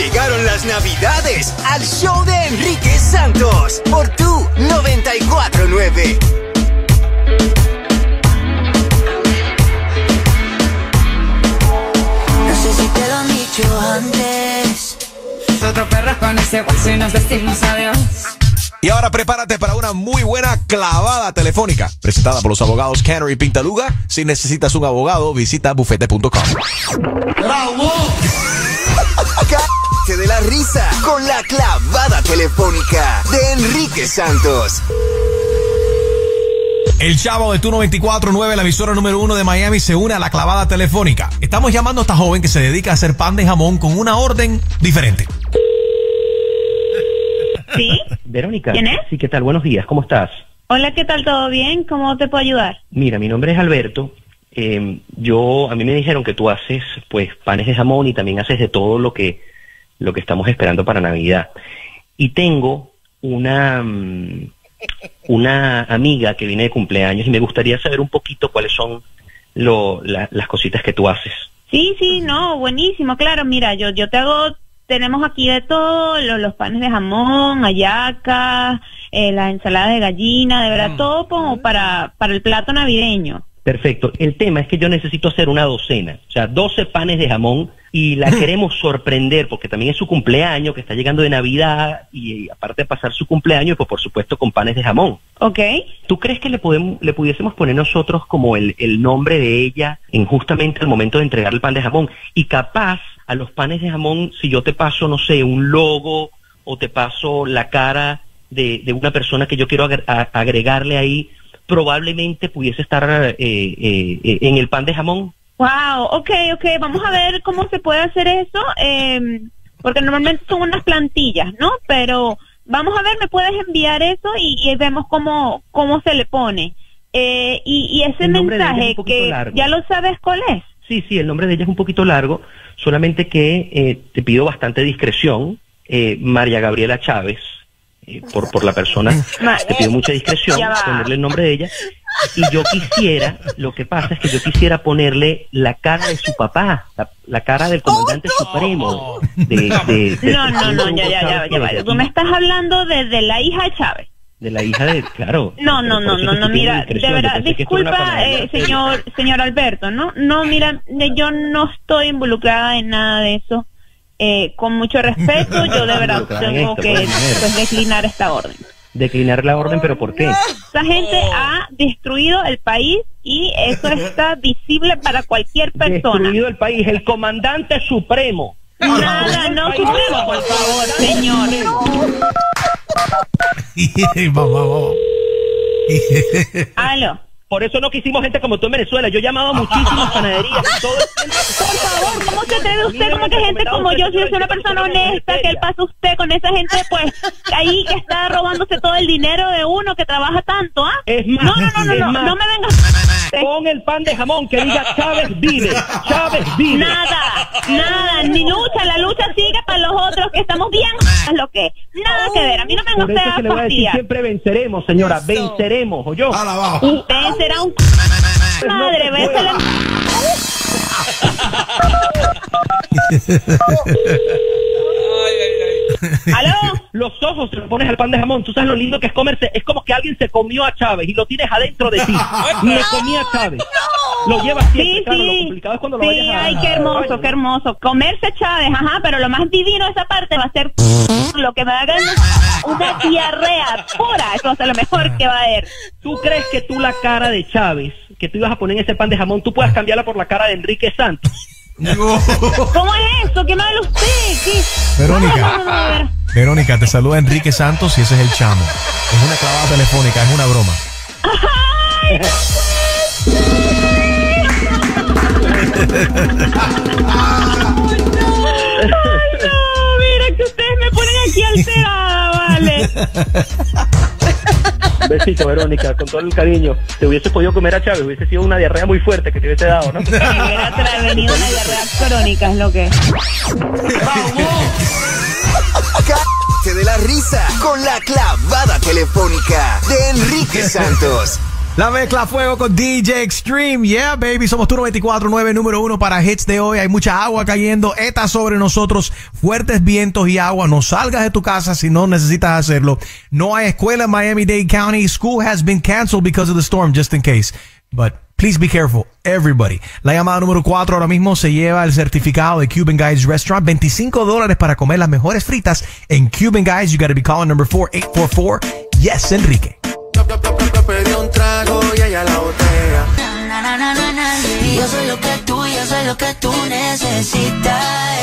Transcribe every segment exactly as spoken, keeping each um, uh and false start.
Llegaron las Navidades al show de Enrique Santos por tu noventa y cuatro nueve. No sé si te lo han dicho antes. Nosotros perros con ese guaso y nos decimos adiós. Y ahora prepárate para una muy buena clavada telefónica, presentada por los abogados Canner y Pintaluga. Si necesitas un abogado, visita bufete punto com. ¡Bravo! Cállate de la risa con la clavada telefónica de Enrique Santos. El Chavo de tu noventa y cuatro nueve, la emisora número uno de Miami, se une a la clavada telefónica. Estamos llamando a esta joven que se dedica a hacer pan de jamón con una orden diferente. ¿Sí? Verónica. ¿Quién es? Sí, ¿qué tal? Buenos días, ¿cómo estás? Hola, ¿qué tal? ¿Todo bien? ¿Cómo te puedo ayudar? Mira, mi nombre es Alberto. Eh, yo, a mí me dijeron que tú haces, pues, panes de jamón y también haces de todo lo que, lo que estamos esperando para Navidad. Y tengo una, um, una amiga que viene de cumpleaños y me gustaría saber un poquito cuáles son lo, la, las cositas que tú haces. Sí, sí, no, buenísimo, claro, mira, yo, yo te hago... Tenemos aquí de todo, los, los panes de jamón, hallacas, eh, la ensalada de gallina, de verdad, mm. todo como para, para el plato navideño. Perfecto. El tema es que yo necesito hacer una docena, o sea, doce panes de jamón y la queremos sorprender porque también es su cumpleaños, que está llegando de Navidad y, y aparte de pasar su cumpleaños, pues por supuesto con panes de jamón. Ok. ¿Tú crees que le podemos, le pudiésemos poner nosotros como el, el nombre de ella en justamente el momento de entregar el pan de jamón? Y capaz a los panes de jamón, si yo te paso, no sé, un logo o te paso la cara de, de una persona que yo quiero agre- a, agregarle ahí, probablemente pudiese estar eh, eh, eh, en el pan de jamón. Wow, ok, ok, vamos a ver cómo se puede hacer eso, eh, porque normalmente son unas plantillas, ¿no? Pero vamos a ver, me puedes enviar eso y, y vemos cómo, cómo se le pone. Eh, y, y ese mensaje que largo. ¿Ya lo sabes cuál es? Sí, sí, el nombre de ella es un poquito largo, solamente que eh, te pido bastante discreción, eh, María Gabriela Chávez, eh, por, por la persona, Ma- te pido mucha discreción, ponerle el nombre de ella, y yo quisiera, lo que pasa es que yo quisiera ponerle la cara de su papá, la, la cara del comandante oh, no. supremo. De, de, de, no, no, no, ya, ya, ya, ya, ya, tú me estás hablando de, de la hija de Chávez. De la hija de, claro. No, no, no, no, no, mira, de verdad, disculpa, eh, señor, señor Alberto, ¿no? No, mira, yo no estoy involucrada en nada de eso. Eh, con mucho respeto, yo de verdad tengo que pues, declinar esta orden. Declinar la orden, ¿pero por qué? Esta gente ha destruido el país y eso está visible para cualquier persona. Destruido el país, el comandante supremo. Nada, no supremo, por favor, señor. Vamos, vamos. Aló. Por eso no quisimos gente como tú en Venezuela. Yo he llamado a muchísimas panaderías y todo el tiempo. Por favor, ¿cómo se atreve usted? ¿Cómo que gente como yo? Si yo soy una persona honesta, ¿qué pasa usted con esa gente, pues, ahí que está robándose todo el dinero de uno que trabaja tanto, ah? Es más, no, no, no, no, es no, más, no me vengas. Pon el pan de jamón que diga Chávez vive, Chávez vive. Nada, nada, ni lucha, la lucha sigue para los otros que estamos bien, es lo que, nada que ver, a mí no me Por eso es que le voy a decir, siempre venceremos, señora, venceremos, ¿oyó? Usted será un madre, vésele. ¿Aló? Los ojos se los pones al pan de jamón. Tú sabes lo lindo que es comerse. Es como que alguien se comió a Chávez y lo tienes adentro de ti. Me comí a Chávez. Lo llevas siempre. Sí, claro, sí. Lo complicado es cuando lo sí, vayas a... ay, qué hermoso, qué hermoso. Comerse Chávez, ajá, pero lo más divino de esa parte va a ser lo que me haga una diarrea pura. Eso va a ser lo mejor que va a haber. ¿Tú crees que tú la cara de Chávez, que tú ibas a poner en ese pan de jamón, tú puedas cambiarla por la cara de Enrique Santos? No. ¿Cómo es eso? ¿Qué me habla usted? ¿Qué? Verónica, no, no, no, no, Verónica, te saluda Enrique Santos y ese es el chamo. Es una clavada telefónica, es una broma. ¡Ay! ¡Ay, no! Mira que ustedes me ponen aquí alterada, vale. Besito, Verónica, con todo el cariño. Te hubiese podido comer a Chávez, hubiese sido una diarrea muy fuerte que te hubiese dado, ¿no? Me hubiera venido una diarrea crónica, es lo que es. Cállate de la risa con la clavada telefónica de Enrique Santos. La mezcla fuego con D J Extreme. Yeah, baby. Somos Turno veinticuatro nueve, número uno para hits de hoy. Hay mucha agua cayendo. Está sobre nosotros. Fuertes vientos y agua. No salgas de tu casa si no necesitas hacerlo. No hay escuela en Miami-Dade County. School has been canceled because of the storm, just in case. But please be careful, everybody. La llamada número cuatro ahora mismo se lleva el certificado de Cuban Guys Restaurant. veinticinco dólares para comer las mejores fritas en Cuban Guys. You gotta be calling number four eight four four. Yes, Enrique. Pedí un trago y ella la botella. Na, na, na, na, na, y yo soy lo que tú, yo soy lo que tú necesitas.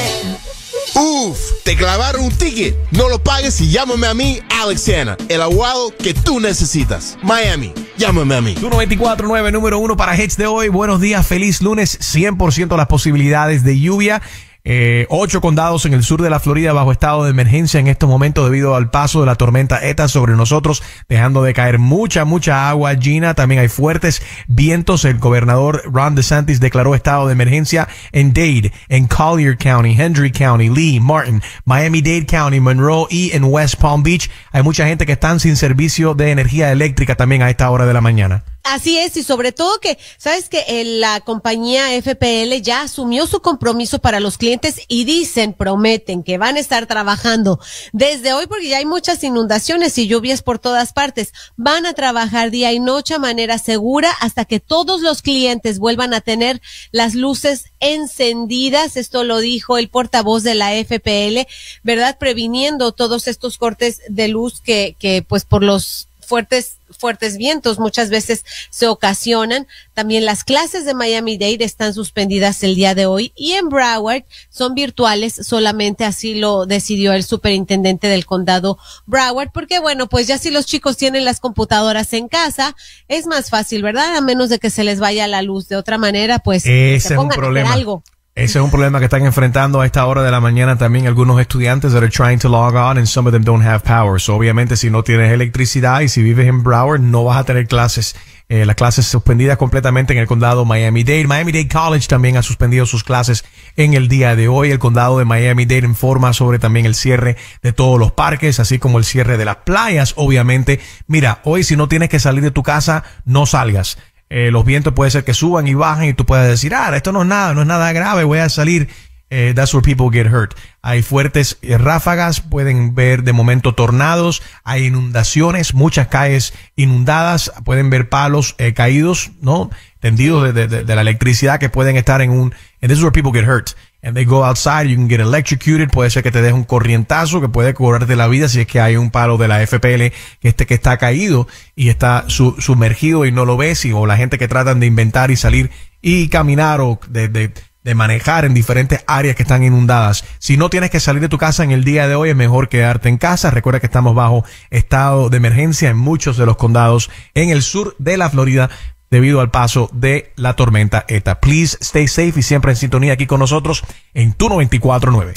Uf, te clavaron un ticket. No lo pagues y llámame a mí, Alex Sena, el abogado que tú necesitas. Miami, llámame a mí. Turno veinticuatro nueve, número uno para hits de hoy. Buenos días, feliz lunes. cien por ciento las posibilidades de lluvia. Eh, ocho condados en el sur de la Florida bajo estado de emergencia en estos momentos debido al paso de la tormenta Eta sobre nosotros, dejando de caer mucha, mucha agua. Gina, también hay fuertes vientos. El gobernador Ron DeSantis declaró estado de emergencia en Dade, en Collier County, Hendry County, Lee, Martin, Miami-Dade County, Monroe y en West Palm Beach. Hay mucha gente que están sin servicio de energía eléctrica también a esta hora de la mañana. Así es, y sobre todo que, sabes que el, la compañía F P L ya asumió su compromiso para los clientes y dicen, prometen que van a estar trabajando desde hoy porque ya hay muchas inundaciones y lluvias por todas partes. Van a trabajar día y noche a manera segura hasta que todos los clientes vuelvan a tener las luces encendidas. Esto lo dijo el portavoz de la F P L, ¿verdad? Previniendo todos estos cortes de luz que, que pues por los fuertes fuertes vientos muchas veces se ocasionan. También las clases de Miami-Dade están suspendidas el día de hoy y en Broward son virtuales, solamente así lo decidió el superintendente del condado Broward, porque bueno, pues ya si los chicos tienen las computadoras en casa, es más fácil, ¿verdad? A menos de que se les vaya la luz. De otra manera, pues ese se pongan es un problema. a hacer algo. Ese es un problema que están enfrentando a esta hora de la mañana también algunos estudiantes that are trying to log on and some of them don't have power. So obviamente si no tienes electricidad y si vives en Broward no vas a tener clases. Eh, las clases suspendidas completamente en el condado Miami-Dade. Miami-Dade College también ha suspendido sus clases en el día de hoy. El condado de Miami-Dade informa sobre también el cierre de todos los parques, así como el cierre de las playas, obviamente. Mira, hoy si no tienes que salir de tu casa, no salgas. Eh, los vientos puede ser que suban y bajen y tú puedes decir, ah, esto no es nada, no es nada grave, voy a salir. Eh, that's where people get hurt. Hay fuertes eh, ráfagas, pueden ver de momento tornados, hay inundaciones, muchas calles inundadas, pueden ver palos eh, caídos, ¿no? Tendidos de, de, de la electricidad que pueden estar en un, and this is where people get hurt. And they go outside, you can get electrocuted, puede ser que te deje un corrientazo que puede cobrarte la vida si es que hay un palo de la F P L que este que está caído y está su, sumergido y no lo ves, y, o la gente que tratan de inventar y salir y caminar o de, de, de manejar en diferentes áreas que están inundadas. Si no tienes que salir de tu casa en el día de hoy, es mejor quedarte en casa. Recuerda que estamos bajo estado de emergencia en muchos de los condados en el sur de la Florida debido al paso de la tormenta Eta. Please stay safe y siempre en sintonía aquí con nosotros en Turno veinticuatro nueve.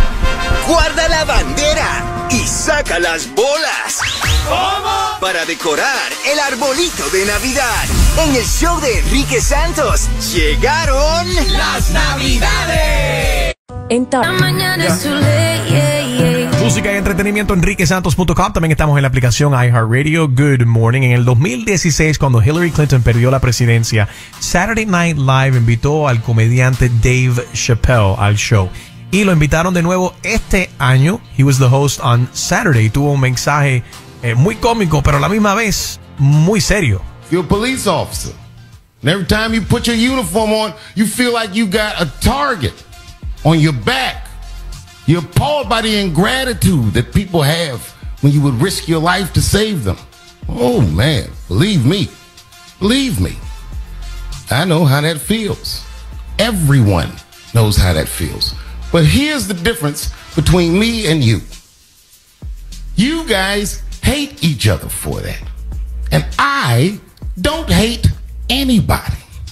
Guarda la bandera y saca las bolas. ¿Cómo? Para decorar el arbolito de Navidad. En el show de Enrique Santos llegaron las Navidades. En la mañana es too late, yeah, yeah. Música y entretenimiento, enrique santos punto com. También estamos en la aplicación iHeartRadio. Good morning. En el dos mil dieciséis, cuando Hillary Clinton perdió la presidencia, Saturday Night Live invitó al comediante Dave Chappelle al show. Y lo invitaron de nuevo este año. He was the host on Saturday. Tuvo un mensaje eh, muy cómico, pero a la misma vez muy serio. You're a police officer. And every time you put your uniform on, you feel like you got a target on your back. You're appalled by the ingratitude that people have when you would risk your life to save them. Oh, man, believe me. Believe me. I know how that feels. Everyone knows how that feels. But here's the difference between me and you. You guys hate each other for that. And I don't hate anybody.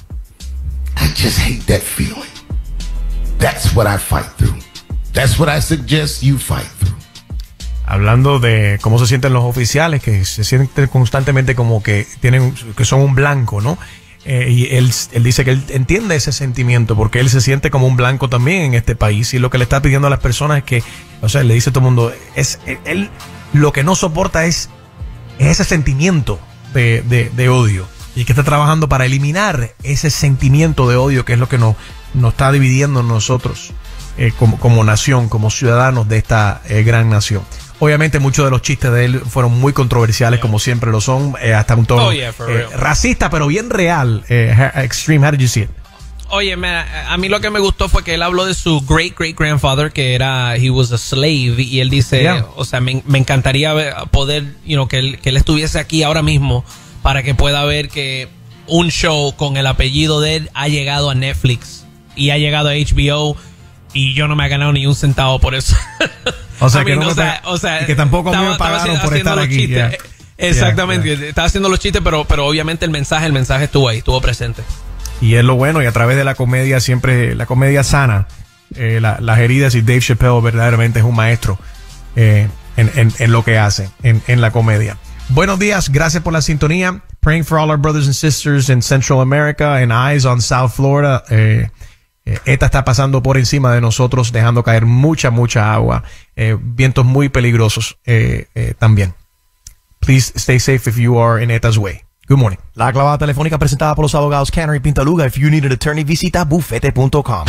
I just hate that feeling. That's what I fight through. That's what I suggest you fight through. Hablando de cómo se sienten los oficiales, que se sienten constantemente como que tienen, que son un blanco, ¿no? Eh, y él, él dice que él entiende ese sentimiento porque él se siente como un blanco también en este país, y lo que le está pidiendo a las personas es que, o sea, le dice a todo el mundo, es él lo que no soporta es, es ese sentimiento de, de, de odio. y que está trabajando para eliminar ese sentimiento de odio que es lo que nos, nos está dividiendo nosotros eh, como, como nación, como ciudadanos de esta eh, gran nación. Obviamente muchos de los chistes de él fueron muy controversiales, como siempre lo son, eh, hasta un tono Oh, yeah, for eh, real. racista, pero bien real. Eh, Extreme, how did you see it? Oye, man, a mí lo que me gustó fue que él habló de su great great grandfather, que era, he was a slave, y él dice, Yeah. o sea, me, me encantaría ver- poder, you know, que él, que él estuviese aquí ahora mismo para que pueda ver que un show con el apellido de él ha llegado a Netflix y ha llegado a H B O y yo no me he ganado ni un centavo por eso. O sea, I que mean, no o me sea, pa- o sea, y que tampoco a mí me estaba- estaba pagaron por haciendo estar los aquí, chistes. yeah. Exactamente, Yeah, estaba haciendo los chistes, pero, pero obviamente el mensaje, el mensaje estuvo ahí, estuvo presente. Y es lo bueno, y a través de la comedia, siempre la comedia sana, eh, la- las heridas, y Dave Chappelle verdaderamente es un maestro eh, en, en- en lo que hace, en, en la comedia. Buenos días, gracias por la sintonía. Praying for all our brothers and sisters in Central America and eyes on South Florida. Eh, eh, ETA está pasando por encima de nosotros, dejando caer mucha, mucha agua. Eh, vientos muy peligrosos eh, eh, también. Please stay safe if you are in ETA's way. Good morning. La clavada telefónica presentada por los abogados Canary Pintaluga. If you need an attorney, visita bufete punto com.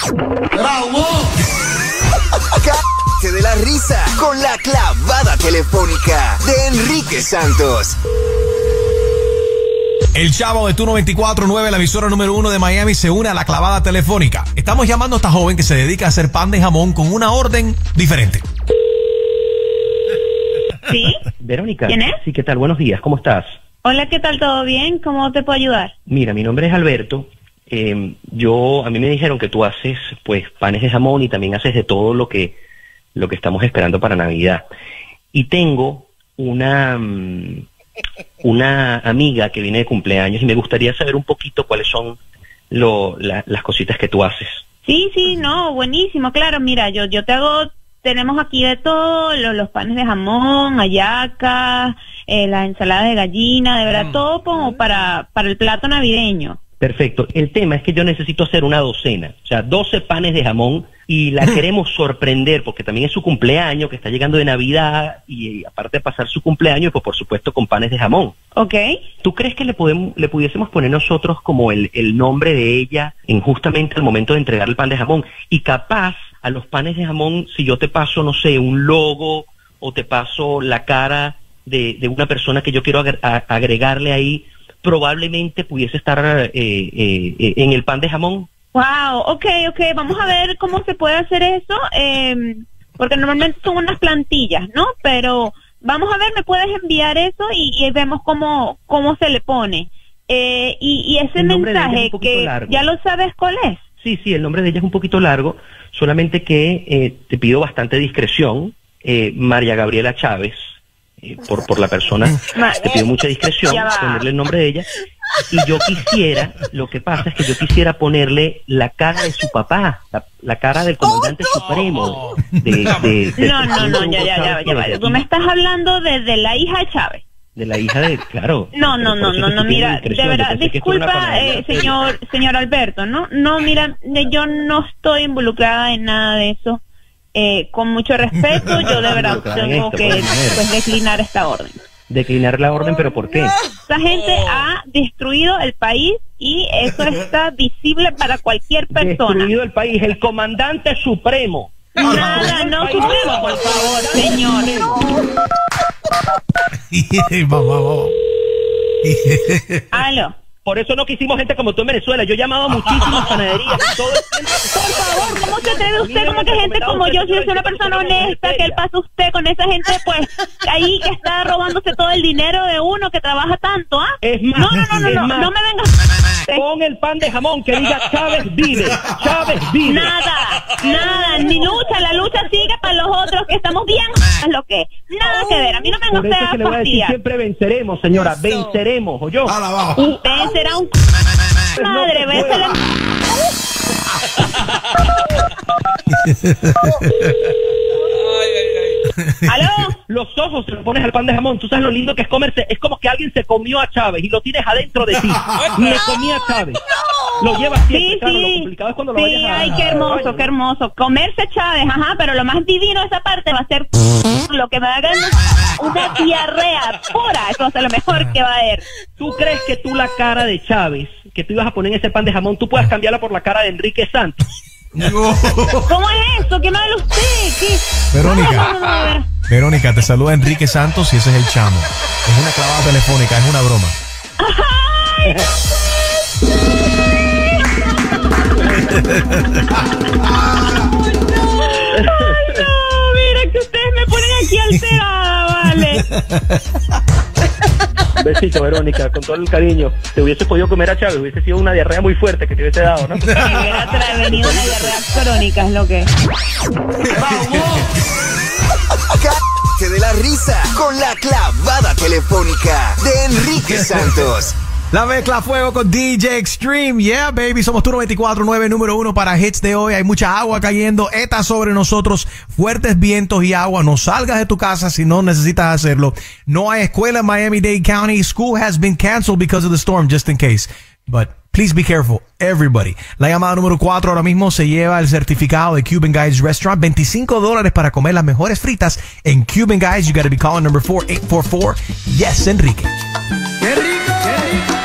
Cállate de la risa con la clavada telefónica de Enrique Santos. El Chavo de Turno veinticuatro nueve, la emisora número uno de Miami, se une a la clavada telefónica. Estamos llamando a esta joven que se dedica a hacer pan de jamón con una orden diferente. ¿Sí? Verónica. ¿Quién es? Sí, ¿qué tal? Buenos días, ¿cómo estás? Hola, ¿qué tal? ¿Todo bien? ¿Cómo te puedo ayudar? Mira, mi nombre es Alberto. Eh, yo, a mí me dijeron que tú haces, pues, panes de jamón y también haces de todo lo que, lo que estamos esperando para Navidad. Y tengo una, mm, una amiga que viene de cumpleaños y me gustaría saber un poquito cuáles son lo, la- las cositas que tú haces. Sí, sí, no, buenísimo, claro, mira, yo yo te hago, tenemos aquí de todo, lo- los panes de jamón, hallacas, eh, la ensalada de gallina, de verdad, todo como para, para el plato navideño. Perfecto. El tema es que yo necesito hacer una docena, o sea, doce panes de jamón y la queremos sorprender porque también es su cumpleaños que está llegando de Navidad y, eh, aparte de pasar su cumpleaños, pues por supuesto con panes de jamón. ¿Ok? ¿Tú crees que le podemos, le pudiésemos poner nosotros como el, el nombre de ella en justamente el momento de entregar el pan de jamón? Y capaz a los panes de jamón, si yo te paso, no sé, un logo o te paso la cara de, de una persona que yo quiero agre- a- agregarle ahí, probablemente pudiese estar eh, eh, eh, en el pan de jamón. Wow, ok, ok, vamos a ver cómo se puede hacer eso, eh, porque normalmente son unas plantillas, ¿no? Pero vamos a ver, me puedes enviar eso y, y vemos cómo, cómo se le pone. Eh, y, y ese El nombre de ella es un mensaje poquito que largo. ya lo sabes cuál es. Sí, sí, el nombre de ella es un poquito largo, solamente que eh, te pido bastante discreción. Eh, María Gabriela Chávez, eh, por, por la persona, Ma- te pido mucha discreción, Ya va. ponerle el nombre de ella. Y yo quisiera, lo que pasa es que yo quisiera ponerle la cara de su papá, la, la cara del comandante supremo. De, de- de- No, no, no, de ya, ya, ya, ya, Chávez, ya. Tú me estás hablando de, de la hija de Chávez. de la hija de, claro. No, no, Por no, eso no, te no, estoy pidiendo mira, de discreción, yo verdad, pensé que esto era una disculpa, panadería eh, seria. señor, señor Alberto, ¿no? No, mira, de- yo no estoy involucrada en nada de eso. Eh, con mucho respeto, yo de verdad Involucrada en tengo esto, que pues, mujer. pues, declinar esta orden. Declinar la orden, pero ¿por qué? Esta gente ha destruido el país y eso está visible para cualquier persona. Destruido el país, el comandante supremo. Nada, no supremo, por favor, señor. Vamos, vamos. Aló. Por eso no quisimos gente como tú en Venezuela. Yo he llamado a muchísimas panaderías y todo el tiempo. Por favor, ¿cómo se atreve usted? ¿Cómo que gente como yo, si yo soy una persona honesta, que él pasa usted con esa gente, pues, ahí que está robándose todo el dinero de uno que trabaja tanto, ¿ah? Es más, No, no, no, no, es no, más. no me vengas. Pon el pan de jamón que diga Chávez vive, Chávez vive. Nada, nada, ni lucha, la lucha sigue para los otros que estamos bien, es lo que, nada que ver, a mí no me venga Por usted eso es a que le voy a decir, fastidiar. siempre venceremos, señora, venceremos, ¿oyó? Uh, vencerá un madre, vencerá. ¿Aló? Los ojos se los pones al pan de jamón. Tú sabes lo lindo que es comerse. Es como que alguien se comió a Chávez y lo tienes adentro de ti. Me comí a Chávez. No. Lo llevas siempre, sí, claro, sí. lo complicado es cuando lo sí, vayas a... ay, qué hermoso, qué hermoso. Comerse Chávez, ajá, pero lo más divino de esa parte va a ser lo que me haga una diarrea pura. Eso va a ser lo mejor que va a haber. ¿Tú crees que tú la cara de Chávez, que tú ibas a poner en ese pan de jamón, tú puedas cambiarla por la cara de Enrique Santos? No. ¿Cómo es eso? ¿Qué me habla usted? ¿Qué? Verónica, No, no, no, no, Verónica, te saluda Enrique Santos y ese es el chamo. Es una clavada telefónica, es una broma. ¡Ay, Ay, no, mira que ustedes me ponen aquí alterada, vale. Besito, Verónica, con todo el cariño. Te hubiese podido comer a Chávez, hubiese sido una diarrea muy fuerte que te hubiese dado, ¿no? Me hubiera traído una diarrea crónica, es lo que. Cállate de la risa con la clavada telefónica de Enrique Santos. La mezcla a fuego con D J Extreme. Yeah, baby. Somos Turno veinticuatro nueve, número uno para hits de hoy. Hay mucha agua cayendo. Está sobre nosotros. Fuertes vientos y agua. No salgas de tu casa si no necesitas hacerlo. No hay escuela en Miami-Dade County. School has been canceled because of the storm, just in case. But please be careful, everybody. La llamada número cuatro ahora mismo se lleva el certificado de Cuban Guys Restaurant. veinticinco dólares para comer las mejores fritas en Cuban Guys. You gotta be calling number four eight four four. Yes, Enrique. ¡Qué rico! ¡Qué rico!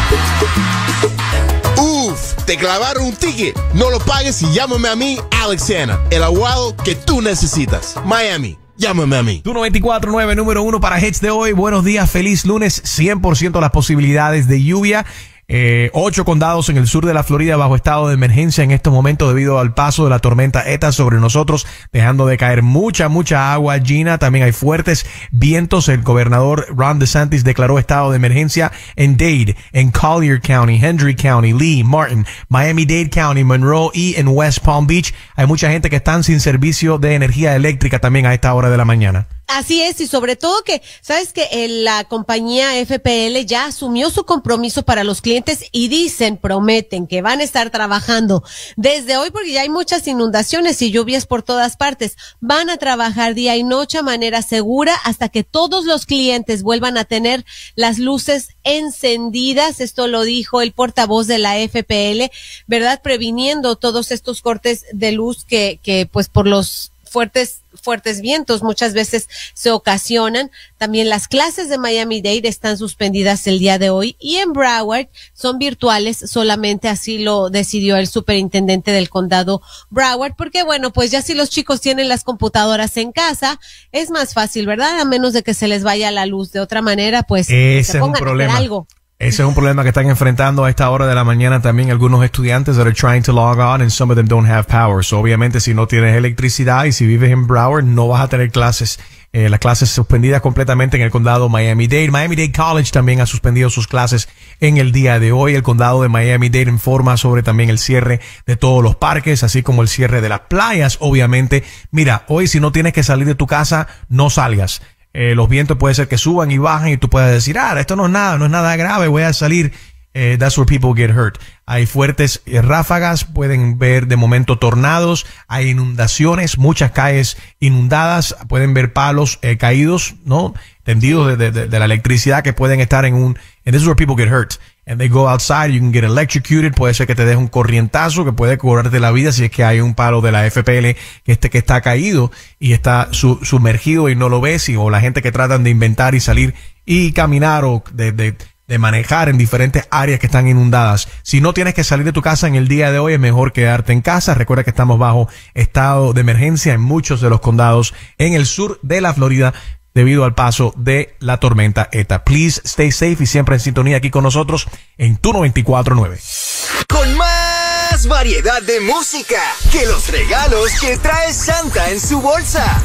Uf, te clavaron un ticket. No lo pagues y llámame a mí, Alex Hanna, el abogado que tú necesitas. Miami, llámame a mí. Turno veinticuatro nueve, número uno para hits de hoy. Buenos días, feliz lunes. cien por ciento las posibilidades de lluvia. Eh, ocho condados en el sur de la Florida bajo estado de emergencia en estos momentos debido al paso de la tormenta Eta sobre nosotros, dejando de caer mucha, mucha agua. Gina, también hay fuertes vientos. El gobernador Ron DeSantis declaró estado de emergencia en Dade, en Collier County, Hendry County, Lee, Martin, Miami-Dade County, Monroe y en West Palm Beach. Hay mucha gente que están sin servicio de energía eléctrica también a esta hora de la mañana. Así es, y sobre todo que, sabes que el, la compañía F P L ya asumió su compromiso para los clientes y dicen, prometen que van a estar trabajando desde hoy porque ya hay muchas inundaciones y lluvias por todas partes. Van a trabajar día y noche a manera segura hasta que todos los clientes vuelvan a tener las luces encendidas. Esto lo dijo el portavoz de la F P L, ¿verdad? Previniendo todos estos cortes de luz que, que pues por los fuertes fuertes vientos muchas veces se ocasionan. También las clases de Miami-Dade están suspendidas el día de hoy y en Broward son virtuales, solamente así lo decidió el superintendente del condado Broward, porque bueno, pues ya si los chicos tienen las computadoras en casa, es más fácil, ¿verdad? A menos de que se les vaya la luz. De otra manera, pues ese se pongan es un problema. a hacer algo. Ese es un problema que están enfrentando a esta hora de la mañana también algunos estudiantes that are trying to log on and some of them don't have power. So, obviamente, si no tienes electricidad y si vives en Broward, no vas a tener clases. Eh, las clases suspendidas completamente en el condado Miami-Dade. Miami-Dade College también ha suspendido sus clases en el día de hoy. El condado de Miami-Dade informa sobre también el cierre de todos los parques, así como el cierre de las playas, obviamente. Mira, hoy si no tienes que salir de tu casa, no salgas. Eh, los vientos puede ser que suban y bajen y tú puedes decir, ah, esto no es nada, no es nada grave, voy a salir. Eh, that's where people get hurt. Hay fuertes eh, ráfagas, pueden ver de momento tornados, hay inundaciones, muchas calles inundadas, pueden ver palos eh, caídos, ¿no? Tendidos de, de, de la electricidad que pueden estar en un, and this is where people get hurt. And they go outside, you can get electrocuted, puede ser que te deje un corrientazo que puede cobrarte la vida si es que hay un palo de la F P L que este que está caído y está su, sumergido y no lo ves, y, o la gente que tratan de inventar y salir y caminar o de, de, de manejar en diferentes áreas que están inundadas. Si no tienes que salir de tu casa en el día de hoy, es mejor quedarte en casa. Recuerda que estamos bajo estado de emergencia en muchos de los condados en el sur de la Florida debido al paso de la tormenta Eta. Please stay safe y siempre en sintonía aquí con nosotros en Turno veinticuatro nueve. Con más variedad de música que los regalos que trae Santa en su bolsa.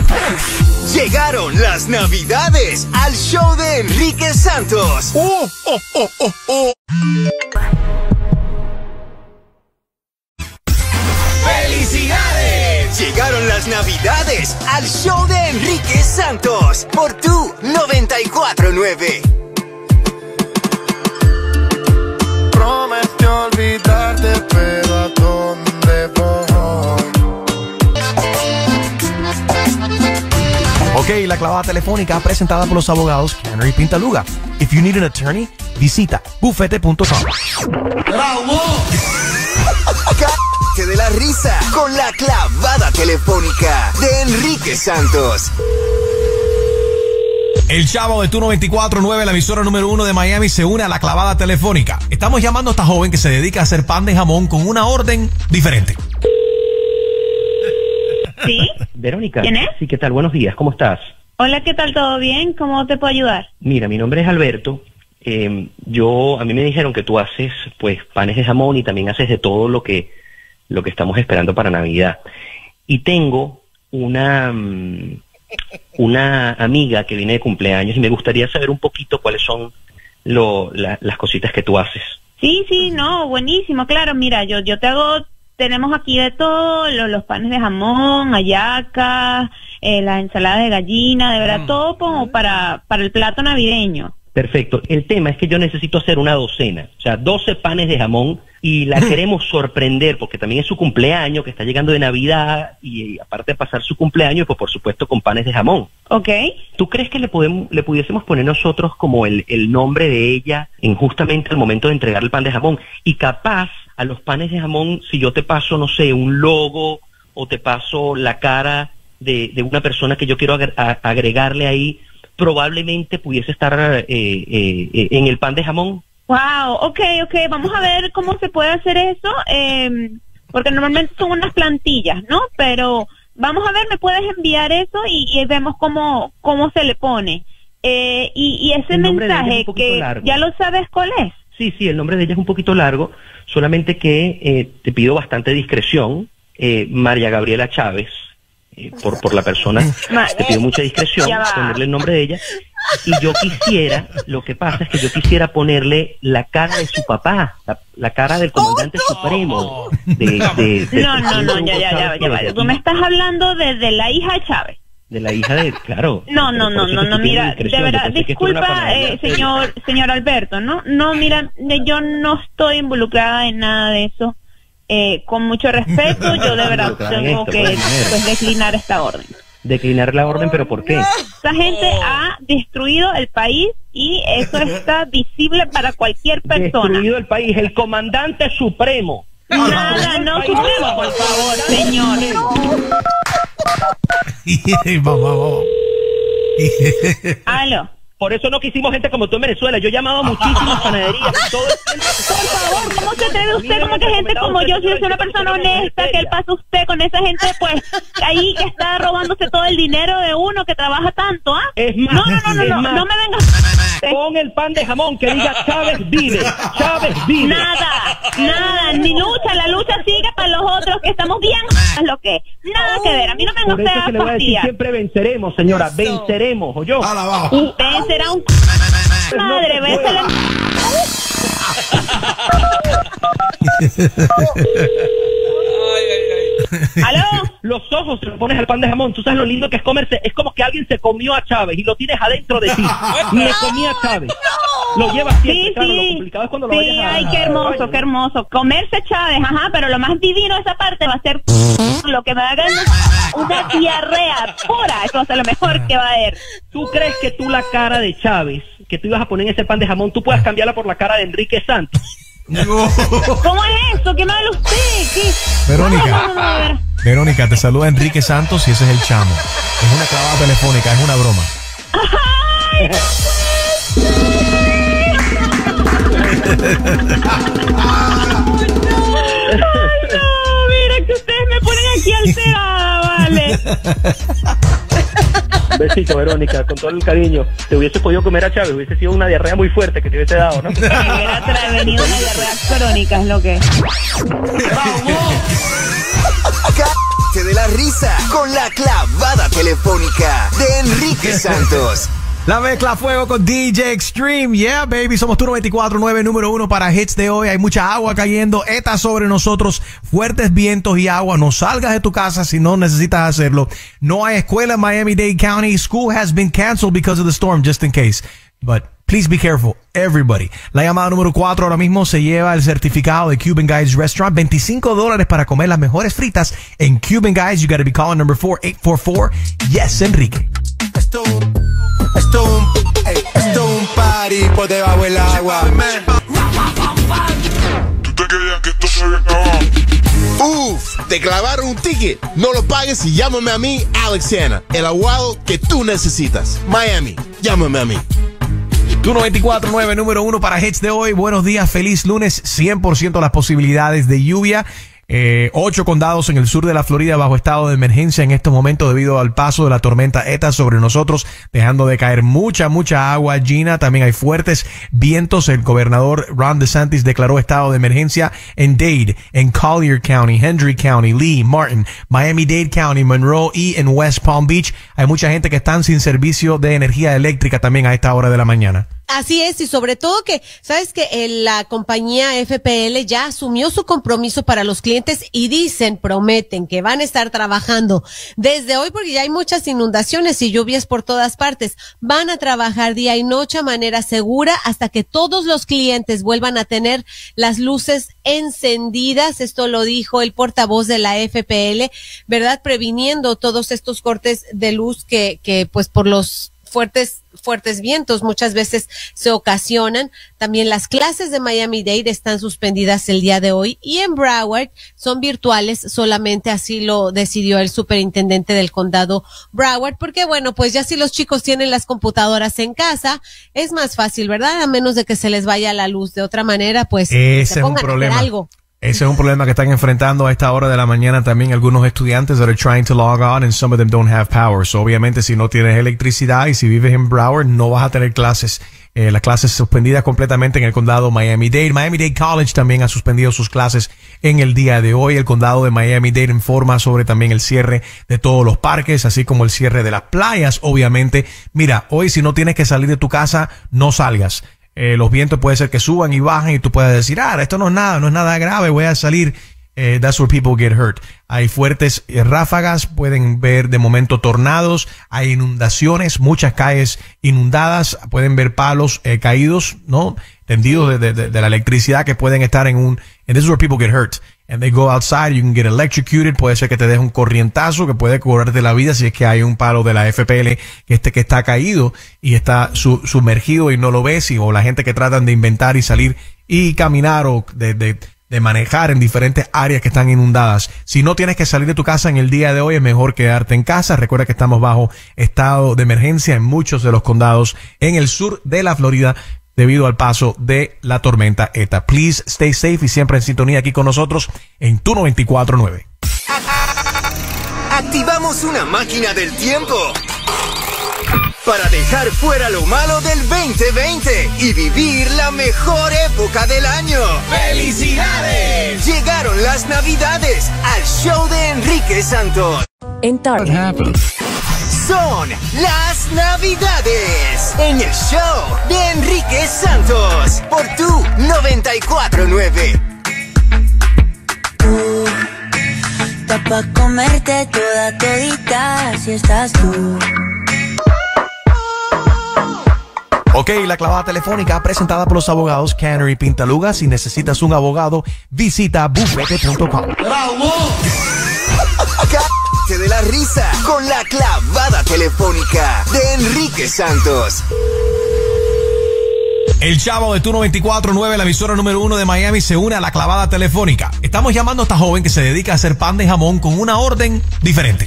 Llegaron las Navidades al show de Enrique Santos. ¡Oh, oh, oh, oh, oh! ¡Felicidades! Llegaron las Navidades al show de Enrique Santos por tu noventa y cuatro nueve. Prometí olvidarte, pero ¿a dónde voy? la clavada telefónica presentada por los abogados Canary Pintaluga. If you need an attorney, visita bufete punto com. Cállate de la risa con la clavada telefónica de Enrique Santos. El Chavo de Turno veinticuatro nueve, la emisora número uno de Miami, se une a la clavada telefónica. Estamos llamando a esta joven que se dedica a hacer pan de jamón con una orden diferente. ¿Sí? Verónica. ¿Quién es? Sí, ¿qué tal? Buenos días, ¿cómo estás? Hola, ¿qué tal? ¿Todo bien? ¿Cómo te puedo ayudar? Mira, mi nombre es Alberto. Eh, yo, a mí me dijeron que tú haces, pues, panes de jamón y también haces de todo lo que, lo que estamos esperando para Navidad. Y tengo una... Um, una amiga que viene de cumpleaños y me gustaría saber un poquito cuáles son lo, la, las cositas que tú haces. Sí, sí, no, buenísimo, claro, mira, yo yo te hago, tenemos aquí de todo, lo, los panes de jamón, hallacas, eh, la ensalada de gallina, de verdad, mm. todo como para, para el plato navideño. Perfecto, el tema es que yo necesito hacer una docena, o sea, doce panes de jamón y la queremos sorprender porque también es su cumpleaños que está llegando de Navidad y, y aparte de pasar su cumpleaños, pues por supuesto con panes de jamón. Ok. ¿Tú crees que le podemos, le pudiésemos poner nosotros como el, el nombre de ella en justamente el momento de entregar el pan de jamón? Y capaz a los panes de jamón, si yo te paso, no sé, un logo o te paso la cara de, de una persona que yo quiero agre- a, agregarle ahí, probablemente pudiese estar eh, eh, eh, en el pan de jamón. Wow, ok, ok, vamos a ver cómo se puede hacer eso, eh, porque normalmente son unas plantillas, ¿no? Pero vamos a ver, me puedes enviar eso y, y vemos cómo, cómo se le pone. Eh, y, y ese mensaje que largo. ¿Ya lo sabes cuál es? Sí, sí, el nombre de ella es un poquito largo, solamente que eh, te pido bastante discreción, eh, María Gabriela Chávez. Eh, por, por la persona, te pido mucha discreción, ponerle el nombre de ella, y yo quisiera, lo que pasa es que yo quisiera ponerle la cara de su papá, la, la cara del comandante oh, no. supremo de, de, de no, no, no, ya, ya, ya, ya, ya, tú me estás hablando de, de la hija de Chávez. De la hija de, claro. No, no, no, no, no, mira, de verdad, disculpa, eh, señor, señor Alberto, ¿no? No, mira, yo no estoy involucrada en nada de eso. Eh, con mucho respeto, yo de verdad tengo que pues, declinar esta orden. Declinar la orden, ¿pero por qué? Esta gente ha destruido el país y eso está visible para cualquier persona. Destruido el país, el comandante supremo. Nada, no supremo, por favor, señor. Aló. Por eso no quisimos gente como tú en Venezuela. Yo he llamado a muchísimas panaderías y todo el tiempo. Por favor, ¿cómo se atreve usted? ¿Cómo que gente como yo, si es una persona honesta, que él pasa usted con esa gente, pues, ahí que está robándose todo el dinero de uno que trabaja tanto, ah? Es más, no, no, no, no, no, más, no me vengas. Pon el pan de jamón que diga Chávez vive, Chávez vive. Nada, nada, ni lucha, la lucha sigue para los otros que estamos bien, es lo que, nada que ver, a mí no me Por venga eso usted que le a voy a decir, fastidiar. siempre venceremos, señora, venceremos, ¿o yo? Uh, vencerá un madre, vénsela. ¿Aló? Los ojos se los pones al pan de jamón. Tú sabes lo lindo que es comerse. Es como que alguien se comió a Chávez y lo tienes adentro de ti. Me comí a Chávez. Lo llevas siempre, Sí, claro, sí. lo complicado es cuando lo Sí, vayas a... ay, qué hermoso, qué hermoso. Comerse Chávez, ajá, pero lo más divino de esa parte va a ser lo que me haga una diarrea pura. Eso va a ser lo mejor que va a haber. ¿Tú crees que tú la cara de Chávez, que tú ibas a poner en ese pan de jamón, tú puedas cambiarla por la cara de Enrique Santos? ¿Cómo es esto? ¿Qué me habla usted? ¿Qué? Verónica, No, no, no, a ver. Verónica, te saluda Enrique Santos y ese es el chamo. Es una clavada telefónica, es una broma. ¡Ay! Ay, no, mira que ustedes me ponen aquí alterada, vale. Besito, Verónica, con todo el cariño. Te hubiese podido comer a Chávez, hubiese sido una diarrea muy fuerte que te hubiese dado, ¿no? Me hubiera tra- venido una diarrea crónica, es lo que es. Cállate de la risa con la clavada telefónica de Enrique Santos. La mezcla a fuego con D J Extreme. Yeah, baby. Somos Turno veinticuatro nueve, número uno para hits de hoy. Hay mucha agua cayendo. Está sobre nosotros. Fuertes vientos y agua. No salgas de tu casa si no necesitas hacerlo. No hay escuela en Miami-Dade County. School has been canceled because of the storm, just in case. But please be careful, everybody. La llamada número cuatro ahora mismo se lleva el certificado de Cuban Guys Restaurant. veinticinco dólares para comer las mejores fritas en Cuban Guys. You gotta be calling number four eight four four. Yes, Enrique. Esto, esto, un, ey, esto un party por debajo del agua. ¿Tú te creías que esto se había acabado? Uf, te clavaron un ticket. No lo pagues y llámame a mí, Alexiana, el abogado que tú necesitas. Miami, llámame a mí. Tu noventa y cuatro punto nueve, número uno para Hits de hoy. Buenos días, feliz lunes. cien por ciento las posibilidades de lluvia. Eh, ocho condados en el sur de la Florida bajo estado de emergencia en estos momentos debido al paso de la tormenta Eta sobre nosotros, dejando de caer mucha, mucha agua. Gina, también hay fuertes vientos. El gobernador Ron DeSantis declaró estado de emergencia en Dade, en Collier County, Hendry County, Lee, Martin, Miami-Dade County, Monroe y en West Palm Beach. Hay mucha gente que están sin servicio de energía eléctrica también a esta hora de la mañana. Así es, y sobre todo que, sabes que eh, la compañía F P L ya asumió su compromiso para los clientes y dicen, prometen que van a estar trabajando desde hoy porque ya hay muchas inundaciones y lluvias por todas partes. Van a trabajar día y noche a manera segura hasta que todos los clientes vuelvan a tener las luces encendidas. Esto lo dijo el portavoz de la F P L, ¿verdad? Previniendo todos estos cortes de luz que, que pues por los fuertes fuertes vientos muchas veces se ocasionan. También las clases de Miami-Dade están suspendidas el día de hoy y en Broward son virtuales, solamente así lo decidió el superintendente del condado Broward, porque bueno, pues ya si los chicos tienen las computadoras en casa, es más fácil, ¿verdad? A menos de que se les vaya la luz. De otra manera, pues ese se es un pongan problema. a hacer algo. Ese es un problema que están enfrentando a esta hora de la mañana también algunos estudiantes that are trying to log on and some of them don't have power. So, obviamente, si no tienes electricidad y si vives en Broward, no vas a tener clases. Eh, las clases suspendidas completamente en el condado Miami-Dade. Miami-Dade College también ha suspendido sus clases en el día de hoy. El condado de Miami-Dade informa sobre también el cierre de todos los parques, así como el cierre de las playas, obviamente. Mira, hoy si no tienes que salir de tu casa, no salgas. Eh, los vientos puede ser que suban y bajen y tú puedes decir, ah, esto no es nada, no es nada grave, voy a salir. Eh, that's where people get hurt. Hay fuertes eh, ráfagas, pueden ver de momento tornados, hay inundaciones, muchas calles inundadas, pueden ver palos eh, caídos, ¿no? Tendidos de, de, de la electricidad que pueden estar en un, and this is where people get hurt. And they go outside, you can get electrocuted, puede ser que te deje un corrientazo que puede cobrarte la vida si es que hay un palo de la F P L que este que está caído y está su, sumergido y no lo ves, y, o la gente que tratan de inventar y salir y caminar o de, de, de manejar en diferentes áreas que están inundadas. Si no tienes que salir de tu casa en el día de hoy, es mejor quedarte en casa. Recuerda que estamos bajo estado de emergencia en muchos de los condados en el sur de la Florida debido al paso de la tormenta Eta. Please stay safe y siempre en sintonía aquí con nosotros en Tu noventa y cuatro punto nueve. Activamos una máquina del tiempo para dejar fuera lo malo del veinte veinte y vivir la mejor época del año. ¡Felicidades! Llegaron las Navidades al show de Enrique Santos. En Target. Son las Navidades en el show de Enrique Santos por Tu noventa y cuatro punto nueve. Uh, está pa' comerte toda todita si estás tú. Ok, la clavada telefónica presentada por los abogados Canary Pintaluga. Si necesitas un abogado, visita bufete punto com. Cállate de la risa con la clavada telefónica de Enrique Santos. El chavo de Tu noventa y cuatro punto nueve, la emisora número uno de Miami, se une a la clavada telefónica. Estamos llamando a esta joven que se dedica a hacer pan de jamón con una orden diferente.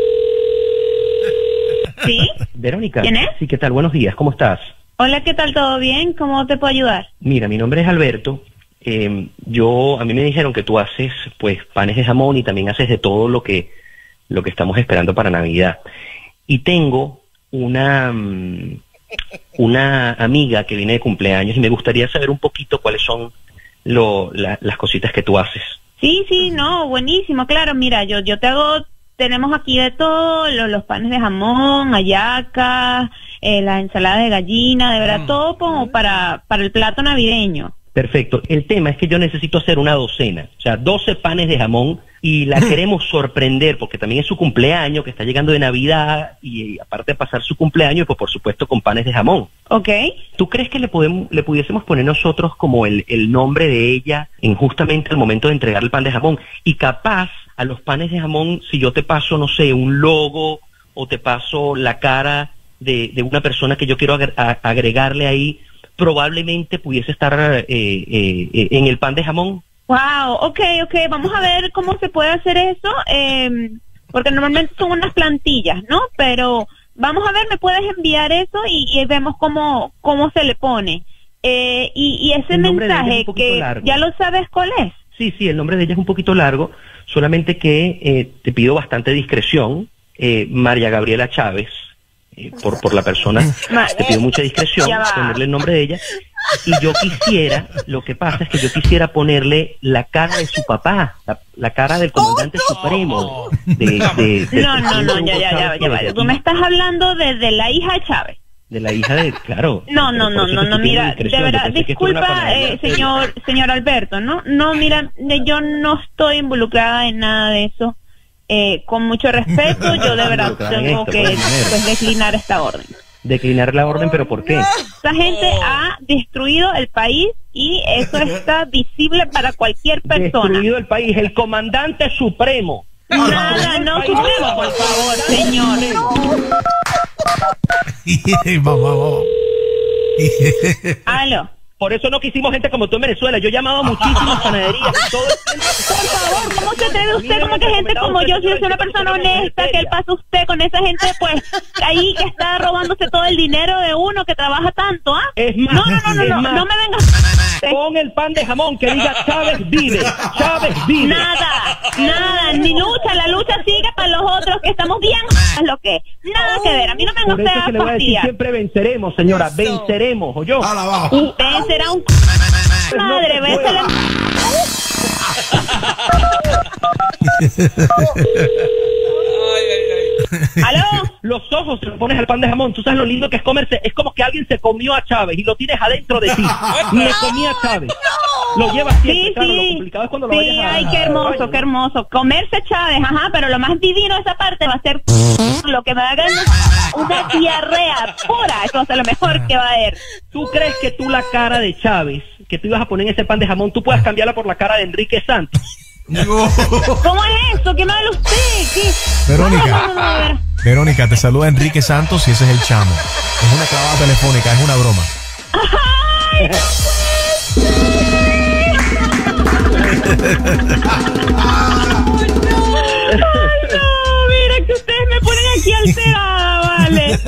¿Sí? Verónica. ¿Quién es? Sí, ¿qué tal? Buenos días, ¿cómo estás? Hola, ¿qué tal? ¿Todo bien? ¿Cómo te puedo ayudar? Mira, mi nombre es Alberto. Eh, yo, a mí me dijeron que tú haces, pues, panes de jamón y también haces de todo lo que, lo que estamos esperando para Navidad. Y tengo una, um, una amiga que viene de cumpleaños y me gustaría saber un poquito cuáles son lo, la, las cositas que tú haces. Sí, sí, no, buenísimo, claro. Mira, yo, yo te hago, tenemos aquí de todo, lo, los panes de jamón, hallacas, eh, la ensalada de gallina, de verdad, mm. todo como para, para el plato navideño. Perfecto. El tema es que yo necesito hacer una docena, o sea, doce panes de jamón, y la queremos sorprender porque también es su cumpleaños, que está llegando de Navidad, y, y aparte de pasar su cumpleaños, pues por supuesto con panes de jamón. Ok. ¿Tú crees que le podemos, le pudiésemos poner nosotros como el, el nombre de ella en justamente el momento de entregar el pan de jamón? Y capaz a los panes de jamón, si yo te paso, no sé, un logo o te paso la cara de, de una persona que yo quiero agre- a- agregarle ahí, probablemente pudiese estar eh, eh, eh, en el pan de jamón. Wow, ok, ok, vamos a ver cómo se puede hacer eso, eh, porque normalmente son unas plantillas, ¿no? Pero vamos a ver, me puedes enviar eso y, y vemos cómo, cómo se le pone. Eh, y, y ese El nombre de ella es mensaje un poquito que largo. ya lo sabes cuál es. Sí, sí, el nombre de ella es un poquito largo, solamente que eh, te pido bastante discreción, eh, María Gabriela Chávez, eh, por, por la persona, Ma- te pido mucha discreción, Ya va. ponerle el nombre de ella, y yo quisiera, lo que pasa es que yo quisiera ponerle la cara de su papá, la, la cara del comandante supremo de, de, de- No, no, no, de ya, ya, ya, ya, ya. Tú me estás hablando de, de la hija de Chávez. de la hija de, claro. No, no, por no, eso no, te no, estoy pidiendo mira, de discreción, yo verdad, pensé que esto era una disculpa, panadería eh, seria. señor, señor Alberto, ¿no? No, mira, de- yo no estoy involucrada en nada de eso. Eh, con mucho respeto, yo de verdad Involucrada en tengo esto, que por dinero. pues, declinar esta orden. Declinar la orden, pero ¿por qué? Esta gente ha destruido el país y eso está visible para cualquier persona. Destruido el país, el comandante supremo. Nada, no supremo, por favor, señor. Vamos, vamos. Aló. Por eso no quisimos gente como tú en Venezuela. Yo he llamado a muchísimas panaderías. Todo el tiempo. Por favor, ¿cómo se atreve usted? ¿Cómo que gente como yo, si yo soy una persona honesta, que él pasa usted con esa gente, pues, ahí que está robándose todo el dinero de uno que trabaja tanto, ¿ah? Es más, No, no, no, no, es no, más. no me vengas. Pon el pan de jamón que diga Chávez vive. Chávez vive. Nada, nada, ni lucha, la lucha sigue para los otros que estamos bien, es lo que, nada que ver, a mí no me Por eso es gusta que le voy a decir, fastidiar. siempre venceremos, señora. Venceremos, ¿o yo? Uh, vencerá un madre, vénsela. ¿Aló? Los ojos se los pones al pan de jamón. Tú sabes lo lindo que es comerse. Es como que alguien se comió a Chávez y lo tienes adentro de ti. Me comí a Chávez. Lo llevas siempre. Sí, claro, lo sí, complicado es cuando lo sí, vayas a... ay, qué hermoso, qué hermoso. Comerse Chávez, ajá, pero lo más divino de esa parte va a ser lo que me haga una diarrea pura. Eso va a ser lo mejor que va a haber. ¿Tú crees que tú la cara de Chávez, que tú ibas a poner en ese pan de jamón, tú puedas cambiarla por la cara de Enrique Santos? ¿Cómo es eso? ¿Qué me habla usted? ¿Qué? Verónica. No, no, no, no, a ver. Verónica, te saluda Enrique Santos y ese es el chamo. Es una clavada telefónica, es una broma. ¡Ay! Ay, no, mira que ustedes me ponen aquí alterada, vale.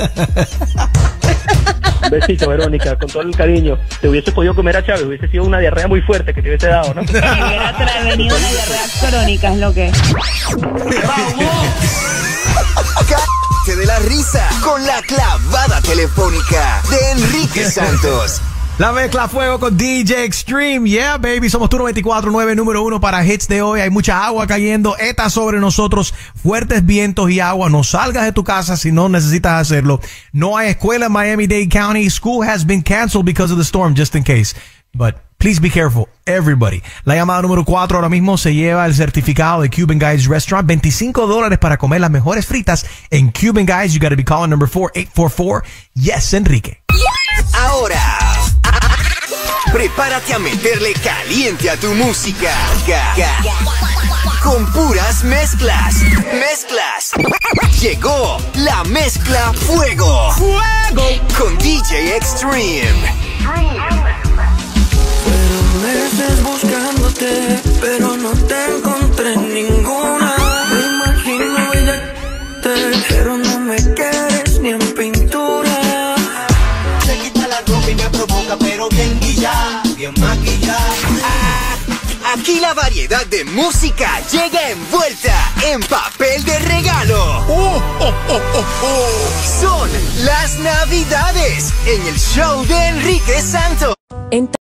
Besito, Verónica, con todo el cariño. Te hubiese podido comer a Chávez, hubiese sido una diarrea muy fuerte que te hubiese dado, ¿no? Me hubiera tra- venido una diarrea crónica, es lo que. Cállate de la risa con la clavada telefónica de Enrique Santos. La mezcla a fuego con D J Extreme. Yeah, baby. Somos Turno veinticuatro nueve, número uno para hits de hoy. Hay mucha agua cayendo. Está sobre nosotros. Fuertes vientos y agua. No salgas de tu casa si no necesitas hacerlo. No hay escuela en Miami-Dade County. School has been canceled because of the storm, just in case. But please be careful, everybody. La llamada número cuatro ahora mismo se lleva el certificado de Cuban Guys Restaurant. veinticinco dólares para comer las mejores fritas en Cuban Guys. You gotta be calling number four eight four four. Yes, Enrique. Ahora, prepárate a meterle caliente a tu música. Ga, ga. Con puras mezclas. Mezclas. Llegó la mezcla Fuego. Fuego. Con D J Extreme. Fueron meses buscándote, pero no te encontré ninguna. Me imagino bellarte, pero no me quieres ni en pintura. Se quita la ropa y me provoca, pero bien guillada, bien maquillada. Aquí la variedad de música llega envuelta en papel de regalo. Oh, oh, oh, oh, oh. Son las Navidades en el show de Enrique Santos.